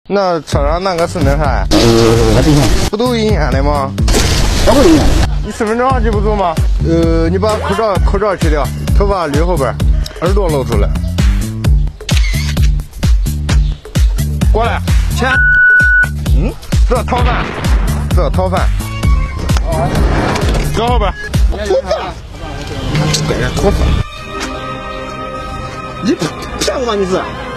那车上那个是那啥？ 我对象。 不都阴险的吗？ 我不阴险。 你身份证上记不住吗？你把口罩去掉，头发捋后边，耳朵露出来。过来，钱。这逃犯，这逃犯。搁后边。 给人脱发。你骗我吗？你是？